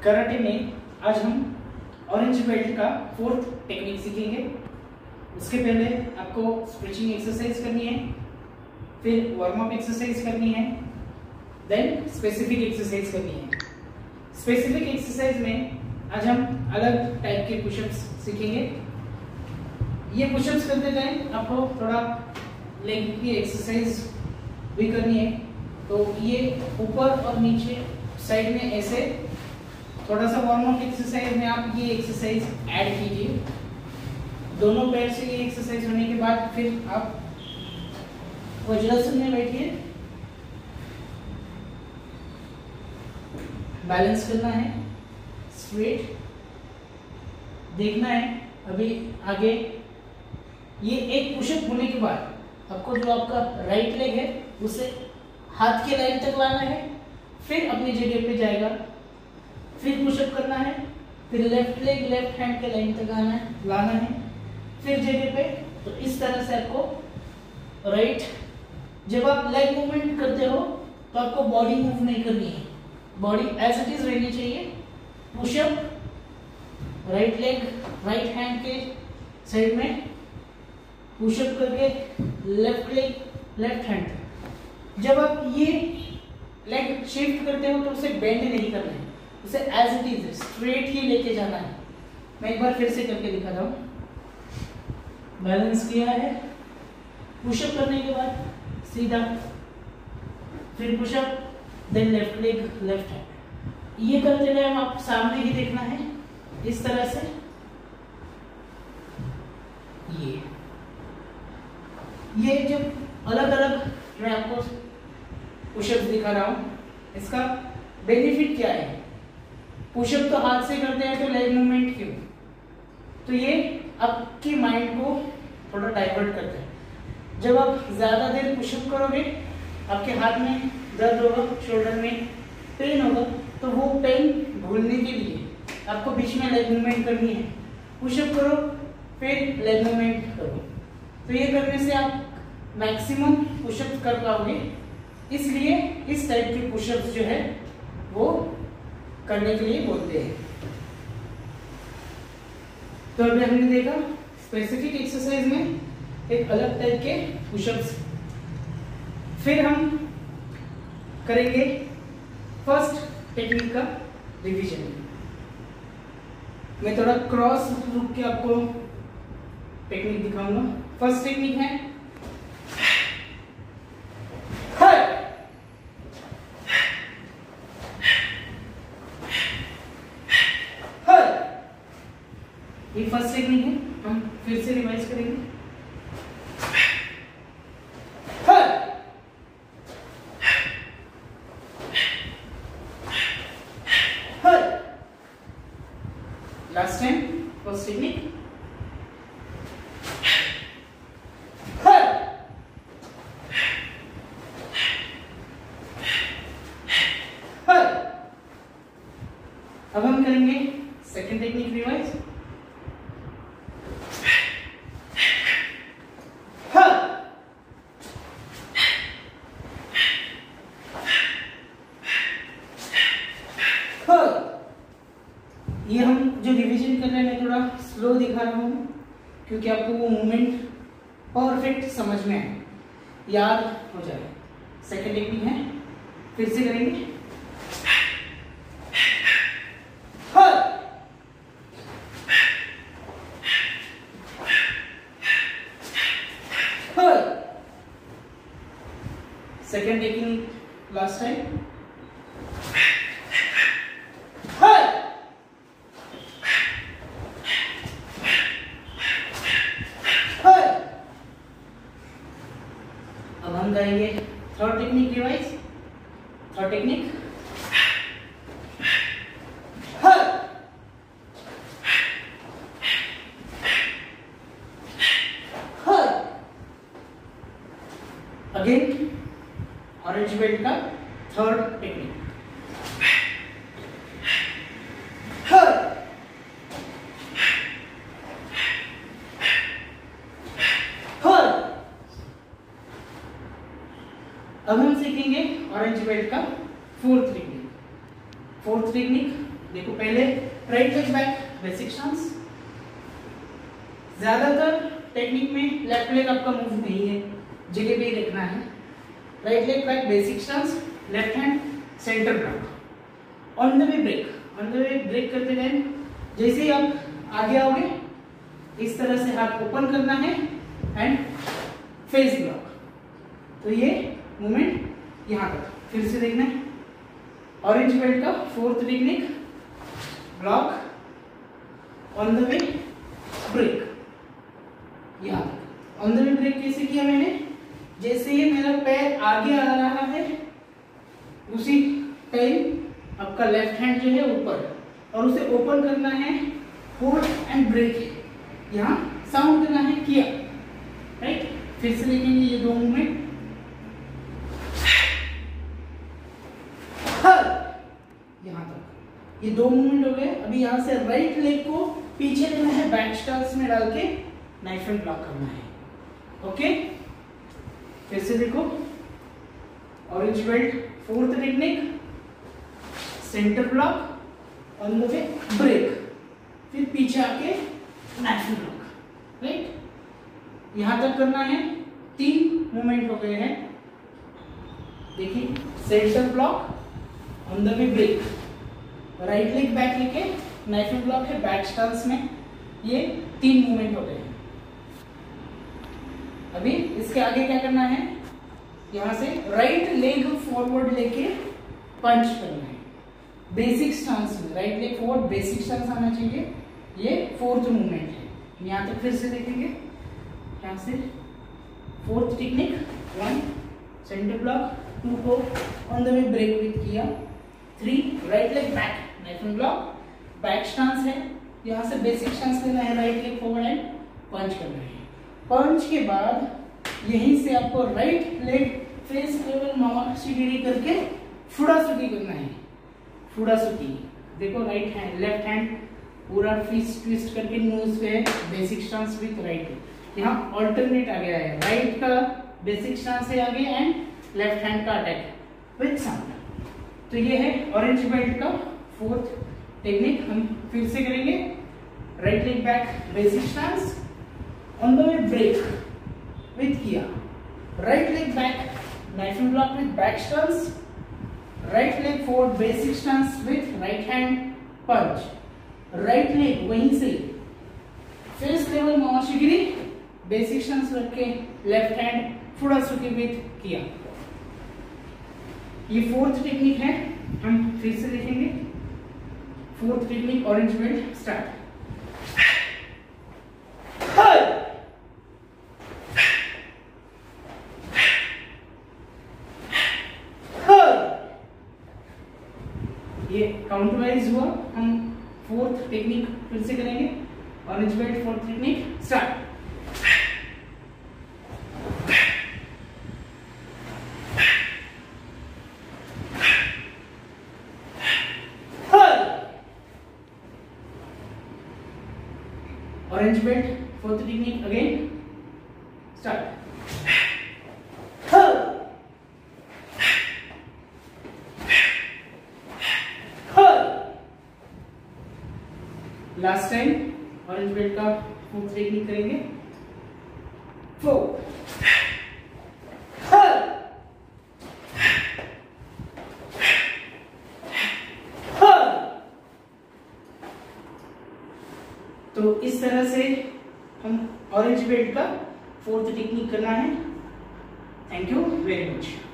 Karate में आज हम ऑरेंज बेल्ट का 4th टेक्निक सीखेंगे। उसके पहले आपको स्ट्रेचिंग एक्सरसाइज करनी है, फिर वार्म अप एक्सरसाइज करनी है, देन स्पेसिफिक एक्सरसाइज करनी है। स्पेसिफिक एक्सरसाइज में आज हम अलग टाइप के पुशअप्स सीखेंगे। ये पुशअप्स करते टाइम आपको थोड़ा लेग की एक्सरसाइज भी करनी है, तो ये ऊपर और नीचे साइड में ऐसे थोड़ा सा वार्म अप एक्सरसाइज में आप ये एक्सरसाइज ऐड कीजिए। दोनों पैर से ये एक्सरसाइज होने के बाद फिर आप वज्रासन में बैठिए। बैलेंस करना है, स्ट्रेट देखना है। अभी आगे ये एक पुशअप होने के बाद आपको जो आपका राइट लेग है उसे हाथ के लाइन तक लाना है, फिर अपनी जगह पे जाएगा, फिर पुशअप करना है, फिर लेफ्ट लेग लेफ्ट हैंड के लाइन तक आना है, लाना है, फिर जगह पे। तो इस तरह से आपको राइट, जब आप लेग मूवमेंट करते हो तो आपको बॉडी मूव नहीं करनी है, बॉडी एज इट इज रहनी चाहिए। Pushup right leg right hand के साइड में, पुशअप करके लेफ्ट लेग लेफ्ट हैंड। जब आप ये लेग शिफ्ट करते हो तो उसे बेंड नहीं करना है, उसे एज इट इज स्ट्रेट ही लेके जाना है। मैं एक बार फिर से करके दिखाता हूँ। बैलेंस किया है, पुशअप करने के बाद सीधा, फिर pushup, then left leg left hand. ये करते टाइम आप सामने ही देखना है, इस तरह से। ये जब अलग अलग मैं आपको पुशअप दिखा रहा हूं, इसका बेनिफिट क्या है। पुशअप तो हाथ से करते हैं तो लेग मूवमेंट क्यों, तो ये आपकी माइंड को थोड़ा डाइवर्ट करता है। जब आप ज्यादा देर पुशअप करोगे आपके हाथ में दर्द होगा, शोल्डर में पेन होगा, तो वो पेन भूलने के लिए आपको बीच में लेग मूवमेंट करनी है। पुशअप करो फिर लेग मूवमेंट करो, तो ये करने से आप मैक्सिमम पुशअप कर पाओगे। इसलिए इस टाइप के पुशअप्स जो है वो करने के लिए बोलते हैं। तो अभी हमने देखा स्पेसिफिक एक्सरसाइज में एक अलग टाइप के पुशअप्स। फिर हम करेंगे फर्स्ट टेक्निक का रिवीजन। मैं थोड़ा क्रॉस रुक के आपको टेक्निक दिखाऊंगा। फर्स्ट टेक्निक है ये फर्स्ट टेक्निक है, हम फिर से रिवाइज करेंगे। Last time first technique. अब हम करेंगे सेकेंड टेक्निक रिवाइज। ये हम जो रिवीजन कर रहे हैं मैं थोड़ा स्लो दिखा रहा हूँ क्योंकि आपको वो मूवमेंट परफेक्ट समझ में आए, याद हो जाए। सेकेंड टेक्निक है, फिर से करेंगे। Second technique last time. अब हम करेंगे third technique revise. Third technique again orange belt का थर्ड टेक्निक। अब हम सीखेंगे ऑरेंज बेल्ट का फोर्थ टेक्निक। फोर्थ टेक्निक देखो पहले right leg back basic stance. ज्यादातर टेक्निक में लेफ्ट लेग आपका मूव नहीं है, जगह पे ही रखना है। Right leg back basic stance, left hand centre block, on the way break. On the way break करते टाइम जैसे ही आप आगे आओगे इस तरह से हाथ ओपन करना है एंड फेस ब्लॉक। तो ये मूवमेंट यहाँ तक फिर से देखना है। ऑरेंज बेल्ट का fourth technique, block on the way break. यहाँ तक ऑन द वे ब्रेक कैसे किया मैंने, जैसे ही मेरा पैर आगे आ रहा है उसी टाइम आपका लेफ्ट हैंड जो है ऊपर, और उसे ओपन करना है, होल्ड एंड ब्रेक। यहाँ साउंड करना है किया, राइट। फिर से देखेंगे ये दो मूवमेंट, यहाँ तक ये दो मूवमेंट हो गए। अभी यहाँ से राइट लेग को पीछे लेना है, बैक स्टांस में डाल के नाइफ एंड ब्लॉक करना है। ओके, फिर से देखो orange belt fourth technique, centre block on the way break, फिर पीछे आके नाइफ एंड ब्लॉक, राइट। यहां तक करना है, 3 मूवमेंट हो गए हैं। देखिए centre block on the way break, right leg back लेके नाइफ एंड ब्लॉक है बैक स्टांस में, ये 3 मूवमेंट हो गए हैं। अभी इसके आगे क्या करना है, यहां से राइट लेग फॉरवर्ड लेके पंच करना है बेसिक स्टांस में। Right leg forward basic stance आना चाहिए, ये 4th मूवमेंट है। यहां तक फिर से देखेंगे, यहां से 4th टेक्निक, 1 सेंटर ब्लॉक, 2 को on the way break with किया, 3 right leg back knife and block, back stance है, यहां से बेसिक स्टांस लेना है, right leg forward and punch करना है। पंच के बाद यहीं से आपको राइट लेग फेस लेवल मामाशिगिरी करके फुडासुकी करना है। फुडासुकी देखो, राइट हैंड लेफ्ट हैंड पूरा फिस्ट ट्विस्ट करके नोज पे बेसिक स्टांस विथ राइट। यहाँ ऑल्टरनेट आ गया है, राइट का बेसिक स्टांस है आगे एंड लेफ्ट हैंड का अटैक विथ साउंड। तो ये है ऑरेंज बेल्ट का 4th टेक्निक। हम फिर से करेंगे, right leg back basic stance, on the way break with किया, right leg back knife and block with back stance, right leg forward basic stance with right hand punch, right leg वहीं से face level मामाशिगिरी basic stance रख के left hand फुडासुकी with किया। ये 4th technique है, हम फिर से देखेंगे। 4th technique orange belt start. ये काउंट वाइज हुआ, हम 4th टेक्निक फिर से करेंगे। Orange belt 4th technique start. Orange belt 4th technique again start. Last time orange belt का 4th टेक्निक करेंगे। 4 तो इस तरह से हम ऑरेंज बेल्ट का 4th टेक्निक करना है। Thank you very much.